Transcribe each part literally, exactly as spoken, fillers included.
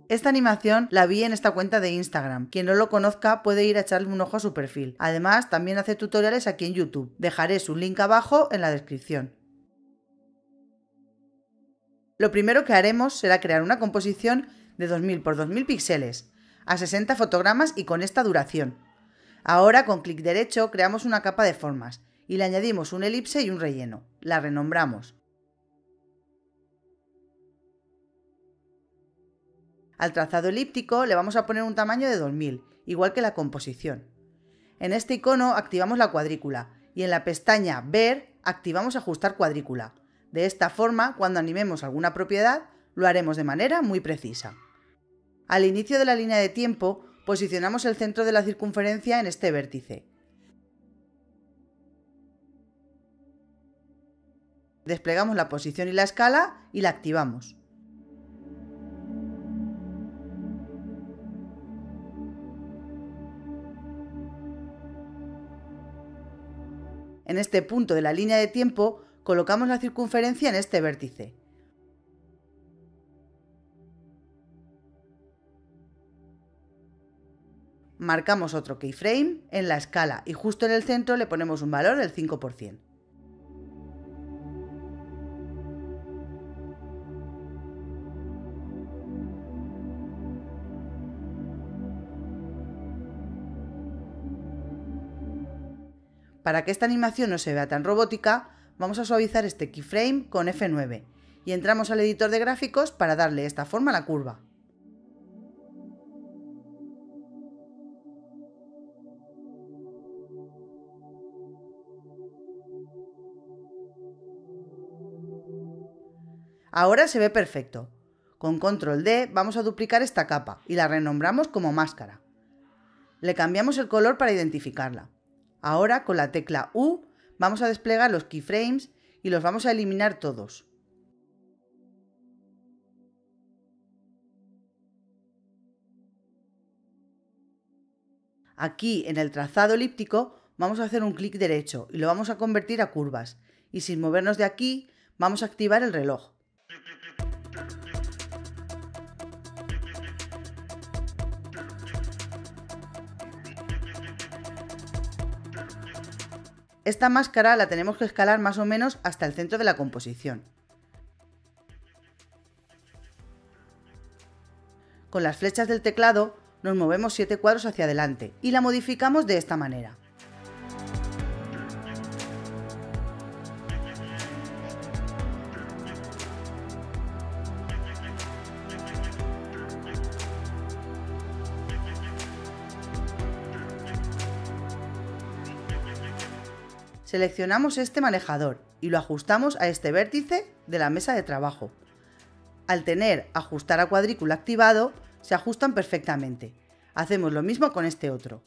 Esta animación la vi en esta cuenta de Instagram. Quien no lo conozca puede ir a echarle un ojo a su perfil. Además, también hace tutoriales aquí en YouTube. Dejaré su link abajo en la descripción. Lo primero que haremos será crear una composición de dos mil por dos mil píxeles, a sesenta fotogramas y con esta duración. Ahora, con clic derecho, creamos una capa de formas y le añadimos un elipse y un relleno. La renombramos. Al trazado elíptico le vamos a poner un tamaño de dos mil, igual que la composición. En este icono activamos la cuadrícula y en la pestaña Ver activamos Ajustar cuadrícula. De esta forma, cuando animemos alguna propiedad, lo haremos de manera muy precisa. Al inicio de la línea de tiempo, posicionamos el centro de la circunferencia en este vértice. Desplegamos la posición y la escala y la activamos. En este punto de la línea de tiempo, colocamos la circunferencia en este vértice. Marcamos otro keyframe en la escala y justo en el centro le ponemos un valor del cinco por ciento. Para que esta animación no se vea tan robótica, vamos a suavizar este keyframe con F nueve y entramos al editor de gráficos para darle esta forma a la curva. Ahora se ve perfecto. Con control D vamos a duplicar esta capa y la renombramos como máscara. Le cambiamos el color para identificarla. Ahora, con la tecla U, vamos a desplegar los keyframes y los vamos a eliminar todos. Aquí, en el trazado elíptico, vamos a hacer un clic derecho y lo vamos a convertir a curvas. Y sin movernos de aquí, vamos a activar el reloj. Esta máscara la tenemos que escalar más o menos hasta el centro de la composición. Con las flechas del teclado nos movemos siete cuadros hacia adelante y la modificamos de esta manera. Seleccionamos este manejador y lo ajustamos a este vértice de la mesa de trabajo. Al tener Ajustar a cuadrícula activado, se ajustan perfectamente. Hacemos lo mismo con este otro.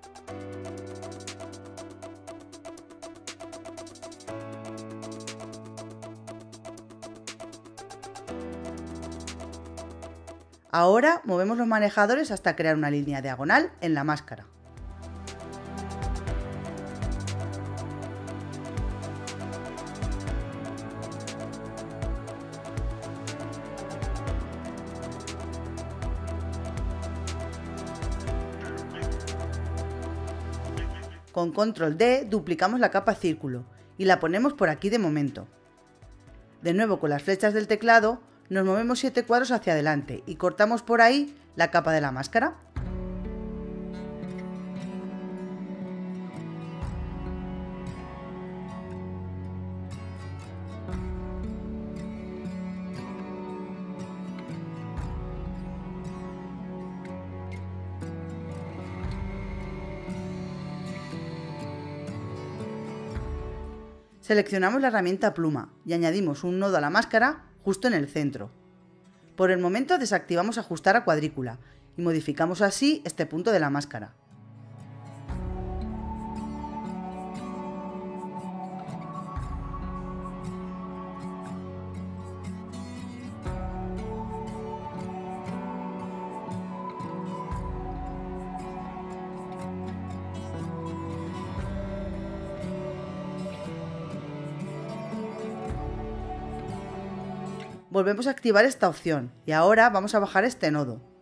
Ahora movemos los manejadores hasta crear una línea diagonal en la máscara. Con control D duplicamos la capa círculo y la ponemos por aquí de momento. De nuevo, con las flechas del teclado nos movemos siete cuadros hacia adelante y cortamos por ahí la capa de la máscara. Seleccionamos la herramienta pluma y añadimos un nodo a la máscara justo en el centro. Por el momento desactivamos Ajustar a cuadrícula y modificamos así este punto de la máscara. Volvemos a activar esta opción y ahora vamos a bajar este nodo.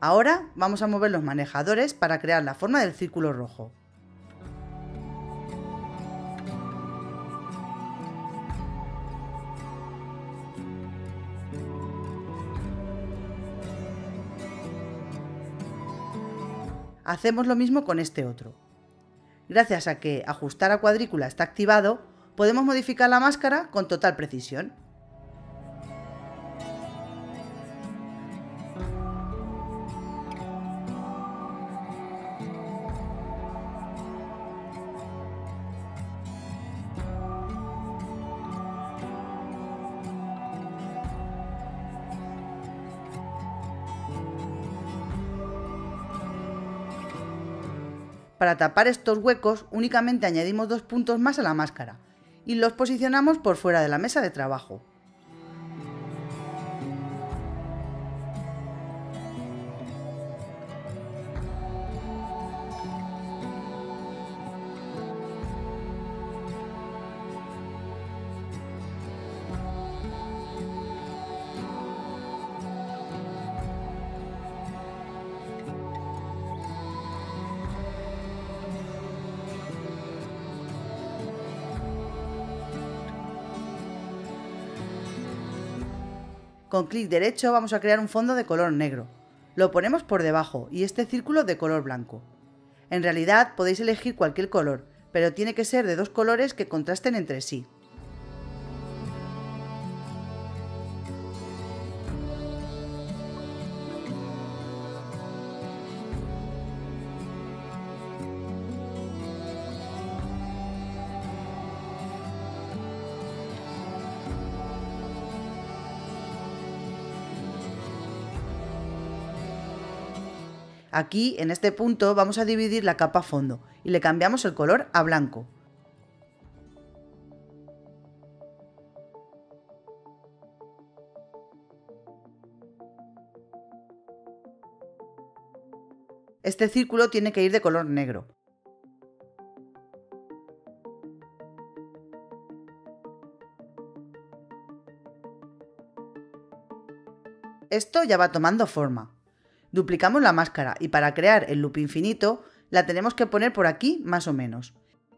Ahora vamos a mover los manejadores para crear la forma del círculo rojo. Hacemos lo mismo con este otro. Gracias a que ajustar a cuadrícula está activado, podemos modificar la máscara con total precisión. Para tapar estos huecos únicamente añadimos dos puntos más a la máscara y los posicionamos por fuera de la mesa de trabajo. Con clic derecho vamos a crear un fondo de color negro. Lo ponemos por debajo y este círculo de color blanco. En realidad podéis elegir cualquier color, pero tiene que ser de dos colores que contrasten entre sí. Aquí, en este punto, vamos a dividir la capa fondo y le cambiamos el color a blanco. Este círculo tiene que ir de color negro. Esto ya va tomando forma. Duplicamos la máscara y para crear el loop infinito la tenemos que poner por aquí más o menos.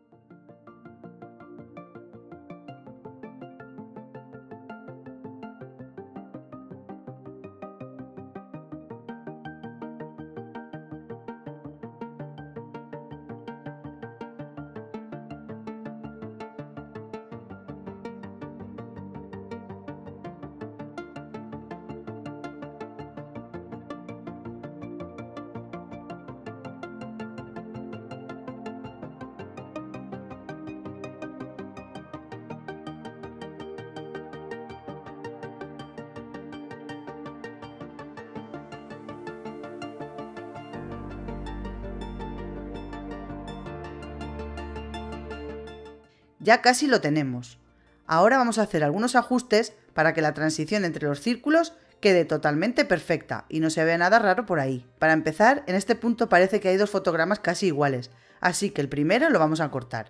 Ya casi lo tenemos. Ahora vamos a hacer algunos ajustes para que la transición entre los círculos quede totalmente perfecta y no se vea nada raro por ahí. Para empezar, en este punto parece que hay dos fotogramas casi iguales, así que el primero lo vamos a cortar.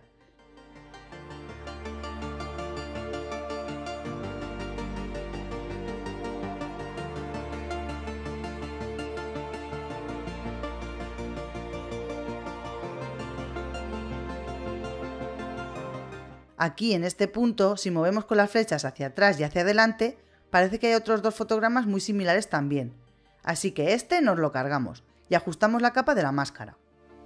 Aquí en este punto, si movemos con las flechas hacia atrás y hacia adelante, parece que hay otros dos fotogramas muy similares también. Así que este nos lo cargamos y ajustamos la capa de la máscara.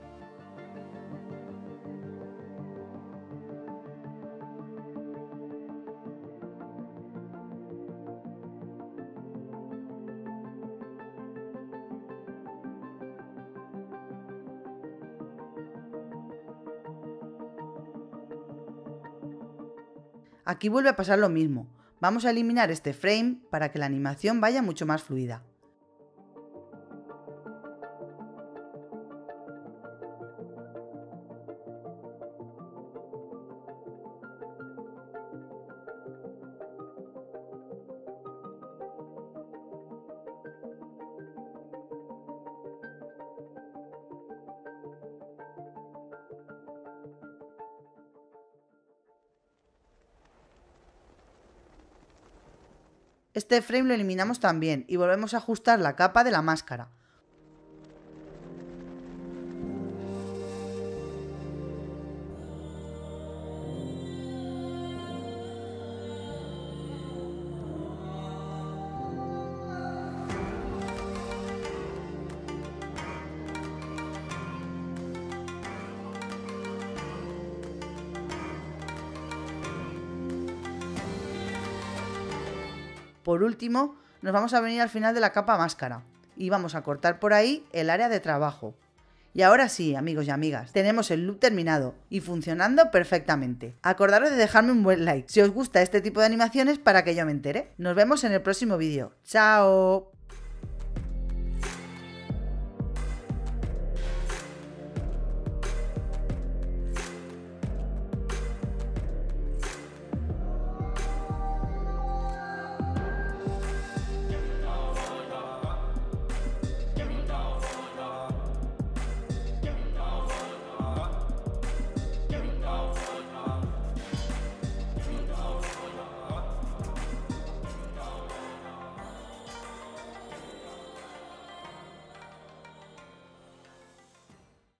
Aquí vuelve a pasar lo mismo. Vamos a eliminar este frame para que la animación vaya mucho más fluida. Este frame lo eliminamos también y volvemos a ajustar la capa de la máscara. Por último, nos vamos a venir al final de la capa máscara y vamos a cortar por ahí el área de trabajo. Y ahora sí, amigos y amigas, tenemos el look terminado y funcionando perfectamente. Acordaros de dejarme un buen like si os gusta este tipo de animaciones para que yo me entere. Nos vemos en el próximo vídeo. ¡Chao!